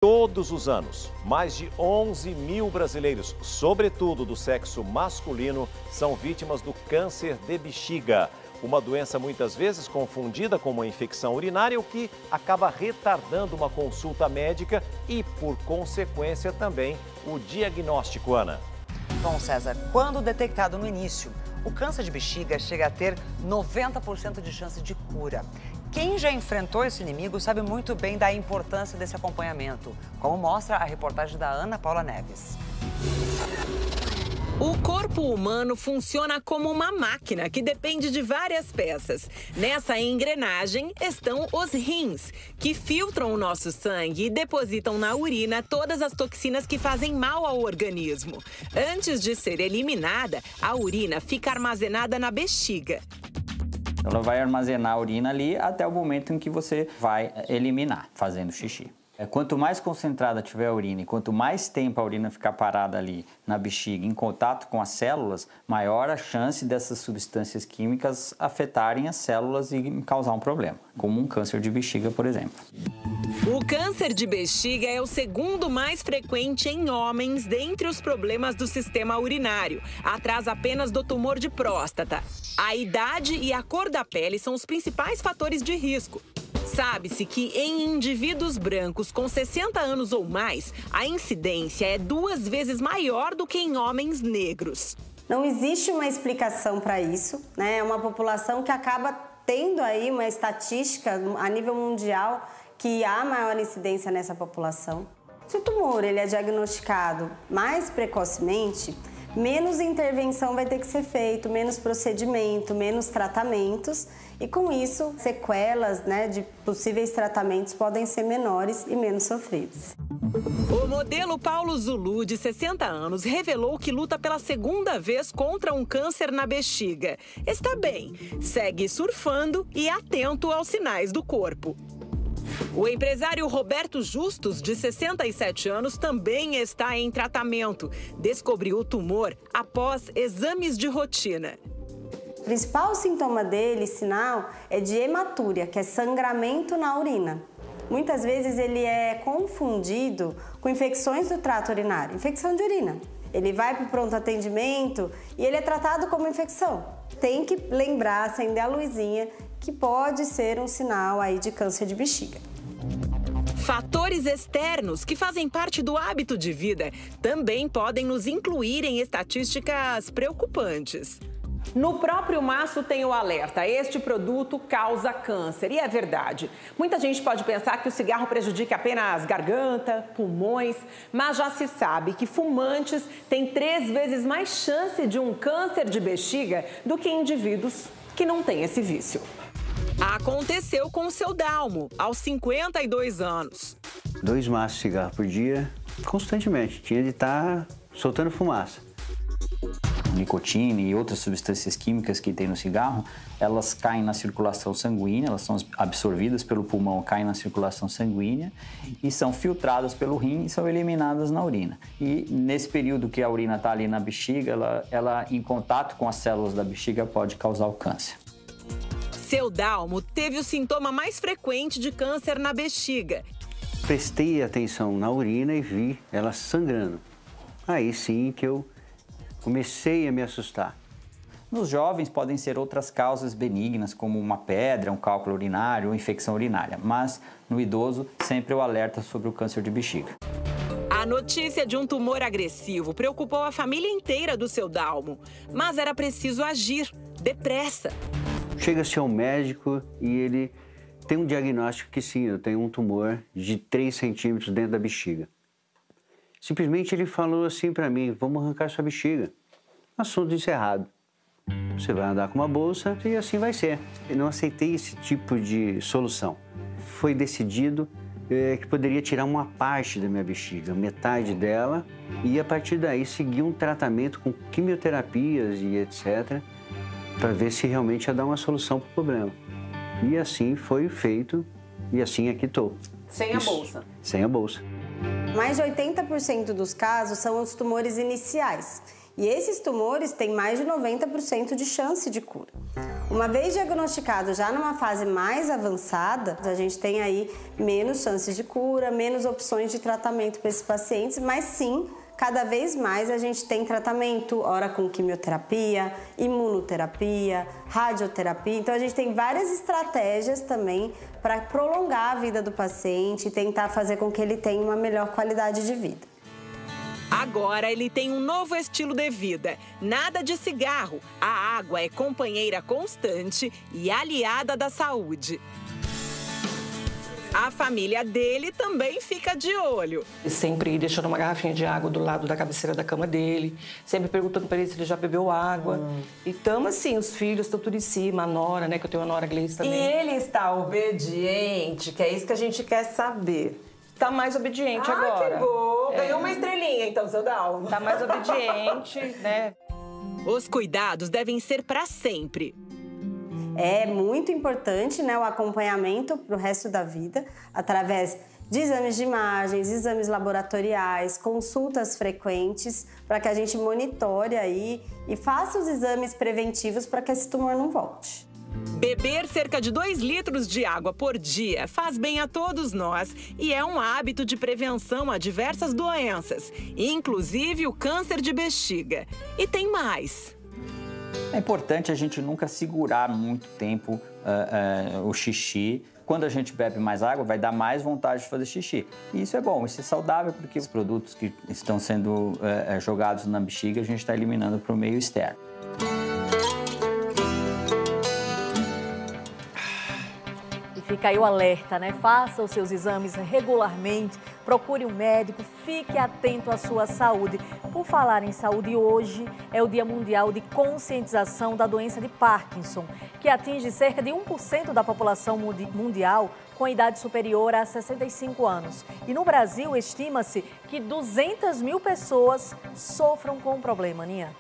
Todos os anos, mais de 11 mil brasileiros, sobretudo do sexo masculino, são vítimas do câncer de bexiga. Uma doença muitas vezes confundida com uma infecção urinária, o que acaba retardando uma consulta médica e, por consequência, também o diagnóstico, Ana. Bom, César, quando detectado no início, o câncer de bexiga chega a ter 90% de chance de cura. Quem já enfrentou esse inimigo sabe muito bem da importância desse acompanhamento, como mostra a reportagem da Ana Paula Neves. O corpo humano funciona como uma máquina que depende de várias peças. Nessa engrenagem estão os rins, que filtram o nosso sangue e depositam na urina todas as toxinas que fazem mal ao organismo. Antes de ser eliminada, a urina fica armazenada na bexiga. Ela vai armazenar a urina ali até o momento em que você vai eliminar, fazendo xixi. Quanto mais concentrada tiver a urina e quanto mais tempo a urina ficar parada ali na bexiga, em contato com as células, maior a chance dessas substâncias químicas afetarem as células e causar um problema, como um câncer de bexiga, por exemplo. O câncer de bexiga é o segundo mais frequente em homens dentre os problemas do sistema urinário, atrás apenas do tumor de próstata. A idade e a cor da pele são os principais fatores de risco. Sabe-se que em indivíduos brancos com 60 anos ou mais, a incidência é 2 vezes maior do que em homens negros. Não existe uma explicação para isso, né? É uma população que acaba tendo aí uma estatística a nível mundial que há maior incidência nessa população. Se o tumor ele é diagnosticado mais precocemente, menos intervenção vai ter que ser feito, menos procedimento, menos tratamentos e com isso sequelas, de possíveis tratamentos podem ser menores e menos sofridos. O modelo Paulo Zulu, de 60 anos, revelou que luta pela segunda vez contra um câncer na bexiga. Está bem, segue surfando e atento aos sinais do corpo. O empresário Roberto Justus, de 67 anos, também está em tratamento. Descobriu o tumor após exames de rotina. O principal sintoma dele, sinal, é de hematúria, que é sangramento na urina. Muitas vezes ele é confundido com infecções do trato urinário, infecção de urina. Ele vai para o pronto atendimento e ele é tratado como infecção. Tem que lembrar, acender a luzinha, que pode ser um sinal aí de câncer de bexiga. Fatores externos que fazem parte do hábito de vida também podem nos incluir em estatísticas preocupantes. No próprio maço tem o alerta, este produto causa câncer. E é verdade. Muita gente pode pensar que o cigarro prejudica apenas garganta, pulmões, mas já se sabe que fumantes têm 3 vezes mais chance de um câncer de bexiga do que indivíduos que não têm esse vício. Aconteceu com o seu Dalmo, aos 52 anos. 2 maços de cigarro por dia, constantemente. Tinha de estar soltando fumaça. Nicotina e outras substâncias químicas que tem no cigarro, elas caem na circulação sanguínea, elas são absorvidas pelo pulmão, caem na circulação sanguínea e são filtradas pelo rim e são eliminadas na urina. E nesse período que a urina está ali na bexiga, ela em contato com as células da bexiga pode causar o câncer. Seu Dalmo teve o sintoma mais frequente de câncer na bexiga. Prestei atenção na urina e vi ela sangrando. Aí sim que eu comecei a me assustar. Nos jovens podem ser outras causas benignas, como uma pedra, um cálculo urinário ou infecção urinária, mas no idoso sempre o alerta sobre o câncer de bexiga. A notícia de um tumor agressivo preocupou a família inteira do seu Dalmo, mas era preciso agir, depressa. Chega-se ao médico e ele tem um diagnóstico que sim, eu tenho um tumor de 3 centímetros dentro da bexiga. Simplesmente ele falou assim para mim, vamos arrancar sua bexiga. Assunto encerrado. Você vai andar com uma bolsa e assim vai ser. Eu não aceitei esse tipo de solução. Foi decidido que poderia tirar uma parte da minha bexiga, metade dela, e a partir daí seguir um tratamento com quimioterapias e etc., para ver se realmente ia dar uma solução para o problema. E assim foi feito, e assim aqui estou. Sem a bolsa? Sem a bolsa. Mais de 80% dos casos são os tumores iniciais. E esses tumores têm mais de 90% de chance de cura. Uma vez diagnosticado já numa fase mais avançada, a gente tem aí menos chances de cura, menos opções de tratamento para esses pacientes, mas sim, cada vez mais a gente tem tratamento, ora com quimioterapia, imunoterapia, radioterapia. Então a gente tem várias estratégias também para prolongar a vida do paciente e tentar fazer com que ele tenha uma melhor qualidade de vida. Agora ele tem um novo estilo de vida. Nada de cigarro. A água é companheira constante e aliada da saúde. A família dele também fica de olho. Sempre deixando uma garrafinha de água do lado da cabeceira da cama dele. Sempre perguntando para ele se ele já bebeu água. Então, assim, os filhos estão tudo em cima, a nora, né? Que eu tenho a nora Gleice também. E ele está obediente, que é isso que a gente quer saber. Tá mais obediente agora. Que bom! Ganhou uma estrelinha, então, seu Dalmo. Tá mais obediente, né? Os cuidados devem ser para sempre. É muito importante, né, o acompanhamento para o resto da vida, através de exames de imagens, exames laboratoriais, consultas frequentes, para que a gente monitore aí e faça os exames preventivos para que esse tumor não volte. Beber cerca de 2 litros de água por dia faz bem a todos nós e é um hábito de prevenção a diversas doenças, inclusive o câncer de bexiga. E tem mais. É importante a gente nunca segurar muito tempo o xixi. Quando a gente bebe mais água, vai dar mais vontade de fazer xixi. E isso é bom, isso é saudável, porque os produtos que estão sendo jogados na bexiga, a gente está eliminando para o meio externo. Fica aí o alerta, né? Faça os seus exames regularmente, procure um médico, fique atento à sua saúde. Por falar em saúde, hoje é o Dia Mundial de Conscientização da Doença de Parkinson, que atinge cerca de 1% da população mundial com idade superior a 65 anos. E no Brasil, estima-se que 200 mil pessoas sofram com o problema, Aninha.